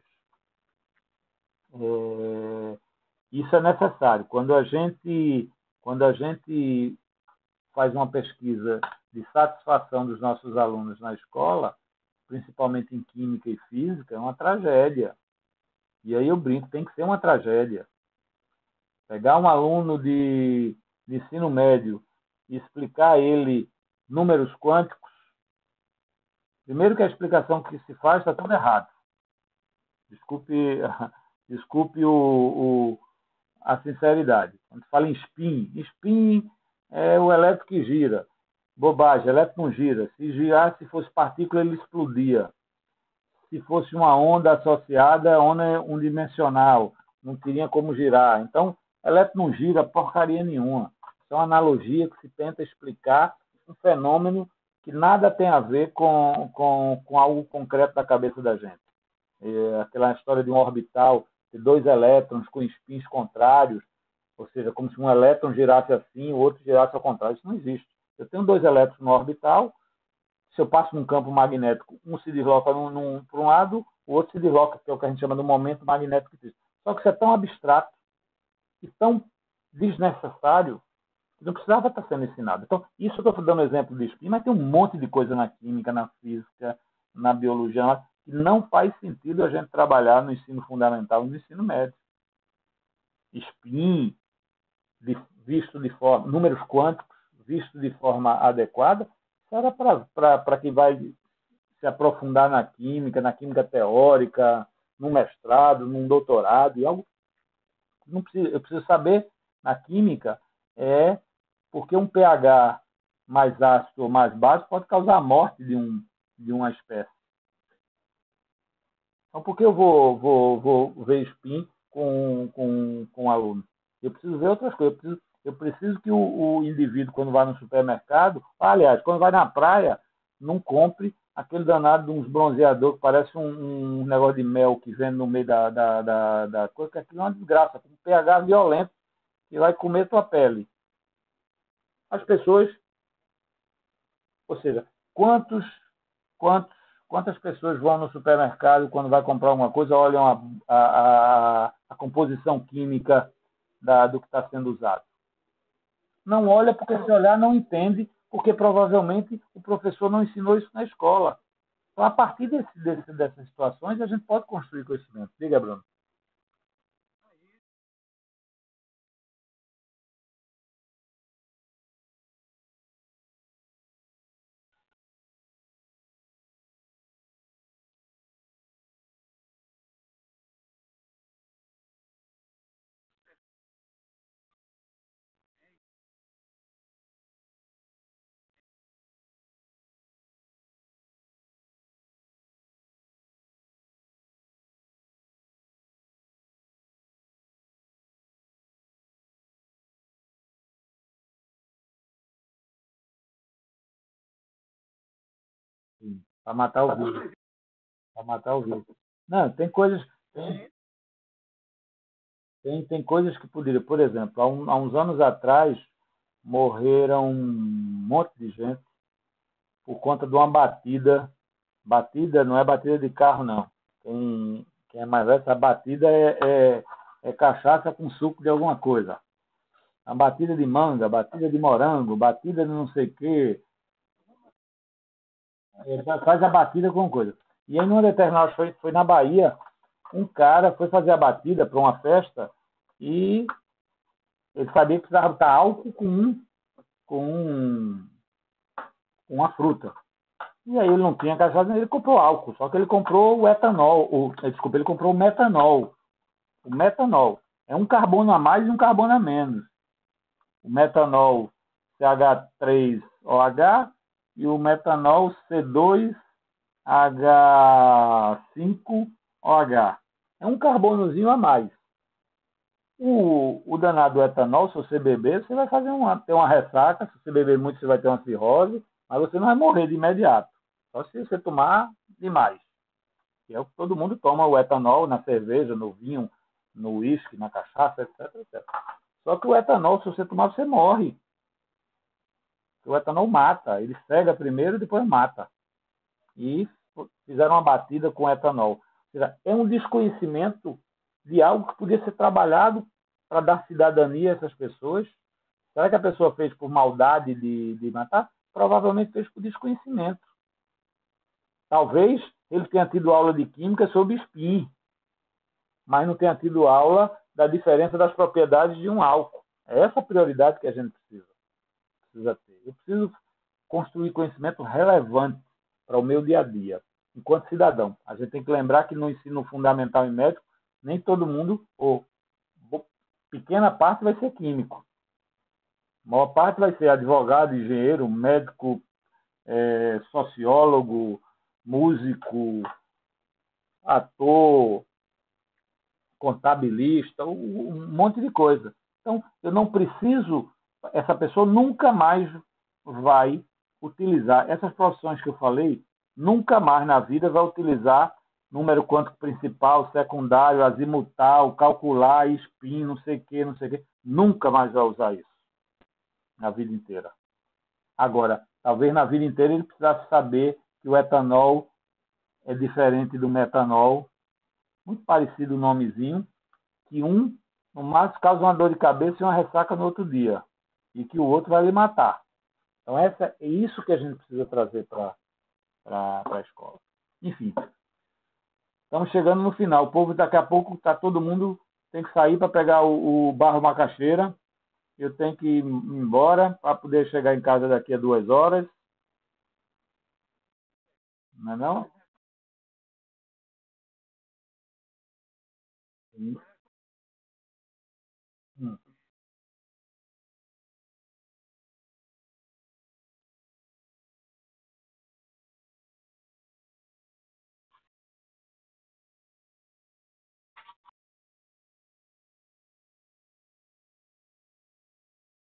É, isso é necessário. Quando a gente, quando a gente faz uma pesquisa de satisfação dos nossos alunos na escola, principalmente em química e física, é uma tragédia. E aí eu brinco, tem que ser uma tragédia. Pegar um aluno de, de ensino médio e explicar a ele números quânticos, primeiro que a explicação que se faz está tudo errado. Desculpe, desculpe o, o, a sinceridade. Quando fala em spin, spin é o elétron que gira. Bobagem, elétron não gira. Se girar, se fosse partícula, ele explodia. Se fosse uma onda associada, a onda é unidimensional, não teria como girar. Então, elétron não gira porcaria nenhuma. É uma analogia que se tenta explicar um fenômeno que nada tem a ver com, com, com algo concreto da cabeça da gente. É aquela história de um orbital de dois elétrons com spins contrários, ou seja, como se um elétron girasse assim, o outro girasse ao contrário. Isso não existe. Eu tenho dois elétrons no orbital, se eu passo num campo magnético, um se desloca num, num, para um lado, o outro se desloca, que é o que a gente chama de momento magnético. Só que isso é tão abstrato e tão desnecessário que não precisava estar sendo ensinado. Então, isso eu estou dando exemplo de spin, mas tem um monte de coisa na química, na física, na biologia, que não faz sentido a gente trabalhar no ensino fundamental e no ensino médio. Spin, de, visto de forma, números quânticos, visto de forma adequada, isso era para quem vai se aprofundar na química, na química teórica, num mestrado, num doutorado, e algo. Não preciso, eu preciso saber, na química, é porque um pH mais ácido ou mais básico pode causar a morte de, um, de uma espécie. Então, por que eu vou, vou, vou ver spin com, com, com aluno? Eu preciso ver outras coisas. Eu preciso, eu preciso que o, o indivíduo, quando vai no supermercado, aliás, quando vai na praia, não compre aquele danado de uns bronzeador que parece um, um negócio de mel que vem no meio da, da, da, da coisa, que aquilo é uma desgraça, com um pH violento que vai comer tua pele. As pessoas, ou seja, quantos, quantos, quantas pessoas vão no supermercado quando vai comprar alguma coisa, olham a, a, a, a composição química da, do que está sendo usado? Não olha porque se olhar não entende, porque provavelmente o professor não ensinou isso na escola. Então, a partir desse, desse, dessas situações, a gente pode construir conhecimento. Diga, Bruno. Para matar o vírus. Para matar o vírus. Não, tem coisas, tem, tem, tem coisas que poderiam, por exemplo, há, um, há uns anos atrás, morreram um monte de gente por conta de uma batida. Batida não é batida de carro, não. Quem, quem é mais velho, essa batida é, é, é cachaça com suco de alguma coisa. A batida de manga, batida de morango, batida de não sei o quê. É, faz a batida com coisa. E aí, numa determinada, foi, foi na Bahia, um cara foi fazer a batida para uma festa e ele sabia que precisava botar álcool com, um, com um, uma fruta. E aí ele não tinha cachaça, ele comprou álcool, só que ele comprou o etanol, o, desculpa, ele comprou o metanol. O metanol é um carbono a mais e um carbono a menos. O metanol C H três O H e o metanol C dois H cinco O H. É um carbonozinho a mais. O, o danado do etanol, se você beber, você vai fazer uma, ter uma ressaca. Se você beber muito, você vai ter uma cirrose, mas você não vai morrer de imediato. Só se você tomar demais. Que é o que todo mundo toma, o etanol na cerveja, no vinho, no uísque, na cachaça, etc, etcétera. Só que o etanol, se você tomar, você morre. O etanol mata. Ele cega primeiro e depois mata. E fizeram uma batida com etanol. Ou seja, é um desconhecimento de algo que podia ser trabalhado para dar cidadania a essas pessoas. Será que a pessoa fez por maldade de, de matar? Provavelmente fez por desconhecimento. Talvez ele tenha tido aula de química sobre espinho, mas não tenha tido aula da diferença das propriedades de um álcool. É essa a prioridade que a gente precisa, precisa ter. Eu preciso construir conhecimento relevante para o meu dia a dia, enquanto cidadão. A gente tem que lembrar que no ensino fundamental e médio, nem todo mundo, ou pequena parte, vai ser químico. A maior parte vai ser advogado, engenheiro, médico, é, sociólogo, músico, ator, contabilista, um monte de coisa. Então, eu não preciso, essa pessoa nunca mais vai utilizar essas profissões que eu falei, nunca mais na vida vai utilizar número quântico principal, secundário, azimutal, calcular, spin, não sei o que, não sei o que. Nunca mais vai usar isso na vida inteira. Agora, talvez na vida inteira ele precisasse saber que o etanol é diferente do metanol, muito parecido o nomezinho, que um, no máximo, causa uma dor de cabeça e uma ressaca no outro dia, e que o outro vai lhe matar. Então, essa, é isso que a gente precisa trazer para a escola. Enfim, estamos chegando no final. O povo, daqui a pouco, tá, todo mundo tem que sair para pegar o, o barro macaxeira. Eu tenho que ir embora para poder chegar em casa daqui a duas horas. Não é não? Sim. Hum.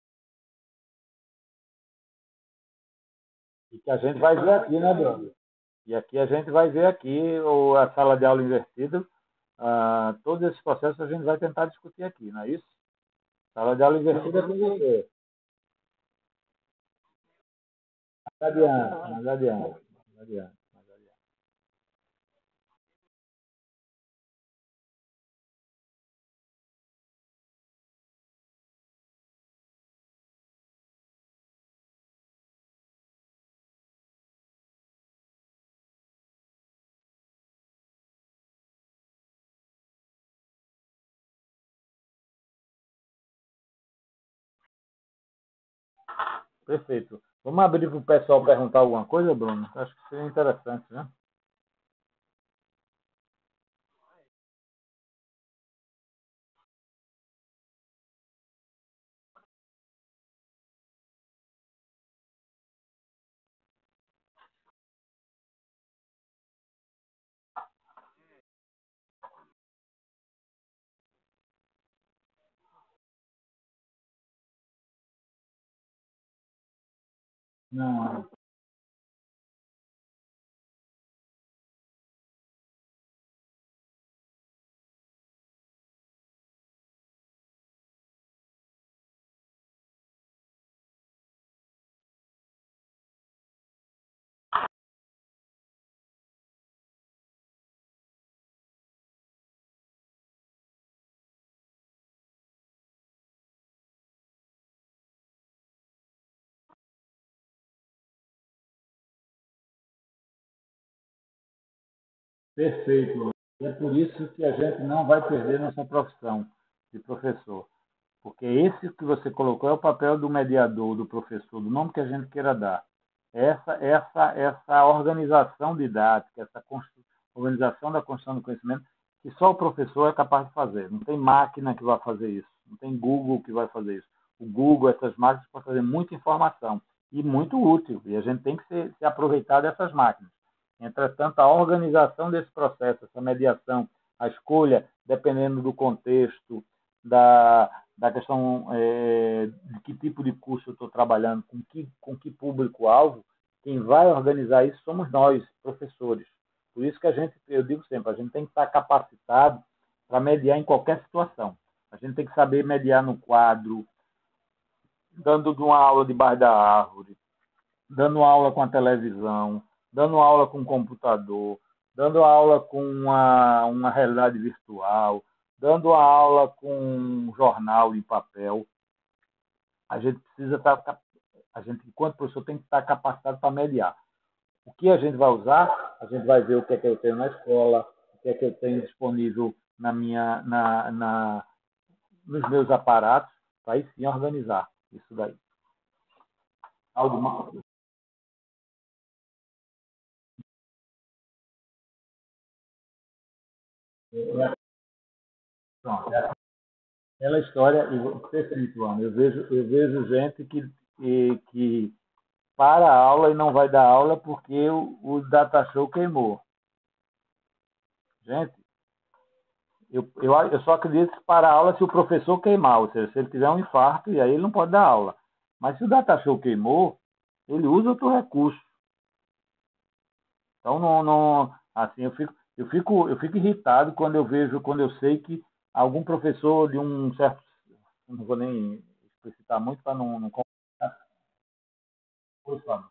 E que a gente vai ver aqui, né, Bruno? E aqui a gente vai ver aqui o, a sala de aula invertida, ah, todos esses processos a gente vai tentar discutir aqui, não é isso? Sala de aula invertida é com você. Mais adiante, mais adiante, mais adiante. Mais adiante. Perfeito. Vamos abrir para o pessoal perguntar alguma coisa, Bruno? Acho que seria interessante, né? Não, perfeito. E é por isso que a gente não vai perder nossa profissão de professor. Porque esse que você colocou é o papel do mediador, do professor, do nome que a gente queira dar. Essa, essa, essa organização didática, essa organização da construção do conhecimento, que só o professor é capaz de fazer. Não tem máquina que vai fazer isso. Não tem Google que vai fazer isso. O Google, essas máquinas, podem fazer muita informação e muito útil. E a gente tem que se, se aproveitar dessas máquinas. Entretanto, a organização desse processo, essa mediação, a escolha, dependendo do contexto, da, da questão é, de que tipo de curso eu estou trabalhando, com que, com que público-alvo, quem vai organizar isso somos nós, professores. Por isso que a gente, eu digo sempre, a gente tem que estar capacitado para mediar em qualquer situação. A gente tem que saber mediar no quadro, dando uma aula debaixo da árvore, dando aula com a televisão, dando aula com o computador, dando aula com uma, uma realidade virtual, dando aula com um jornal em papel. A gente precisa estar, a gente, enquanto professor, tem que estar capacitado para mediar. O que a gente vai usar? A gente vai ver o que é que eu tenho na escola, o que é que eu tenho disponível na minha, na, na, nos meus aparatos, para aí sim organizar isso daí. Algo mais? É, pronto, é aquela história perfeito, Ana. Eu vejo, eu vejo gente que, que, que para a aula e não vai dar aula porque o, o data show queimou. Gente, eu, eu, eu só acredito que para a aula se o professor queimar, ou seja, se ele tiver um infarto, e aí ele não pode dar aula. Mas se o data show queimou, ele usa outro recurso. Então, não, não, assim, eu fico, eu fico, eu fico irritado quando eu vejo, quando eu sei que algum professor de um certo, não vou nem explicitar muito para não, não complicar.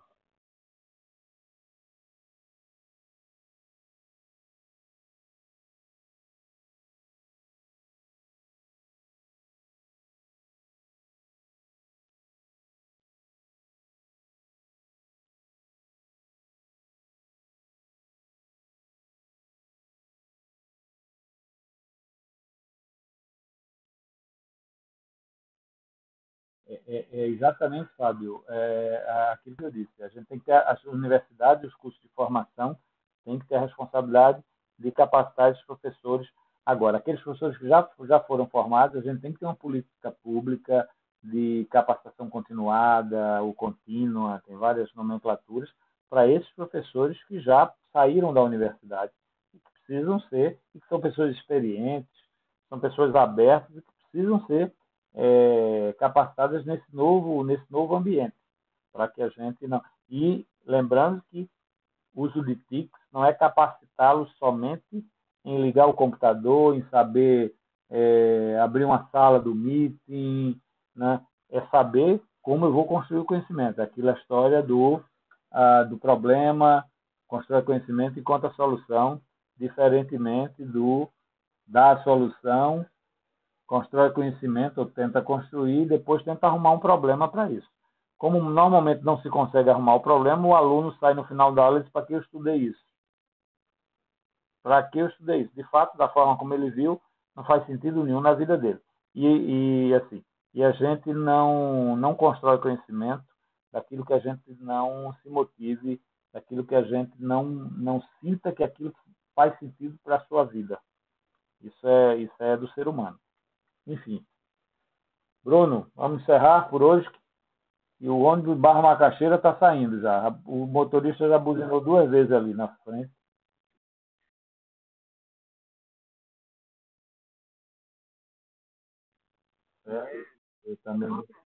É, é, é exatamente, Fábio, é, aquilo que eu disse. A gente tem que ter, as universidades, os cursos de formação, têm que ter a responsabilidade de capacitar esses professores. Agora, aqueles professores que já, já foram formados, a gente tem que ter uma política pública de capacitação continuada ou contínua, tem várias nomenclaturas, para esses professores que já saíram da universidade e que precisam ser, e que são pessoas experientes, são pessoas abertas e que precisam ser é, capacitadas nesse novo, nesse novo ambiente, para que a gente não. E lembrando que uso de tics não é capacitá-los somente em ligar o computador, em saber é, abrir uma sala do meeting, né? É saber como eu vou construir o conhecimento. Aquilo é a história do, ah, do problema, constrói conhecimento enquanto a solução, diferentemente do da solução, constrói conhecimento, ou tenta construir, e depois tenta arrumar um problema para isso. Como normalmente não se consegue arrumar o problema, o aluno sai no final da aula e diz: para que eu estudei isso? Para que eu estudei isso? De fato, da forma como ele viu, não faz sentido nenhum na vida dele. E, e assim, e a gente não, não constrói conhecimento daquilo que a gente não se motive, daquilo que a gente não, não sinta que aquilo faz sentido para a sua vida. Isso é, isso é do ser humano. Enfim. Bruno, vamos encerrar por hoje. E o ônibus Barra Macaxeira está saindo já. O motorista já buzinou duas vezes ali na frente. É, eu também.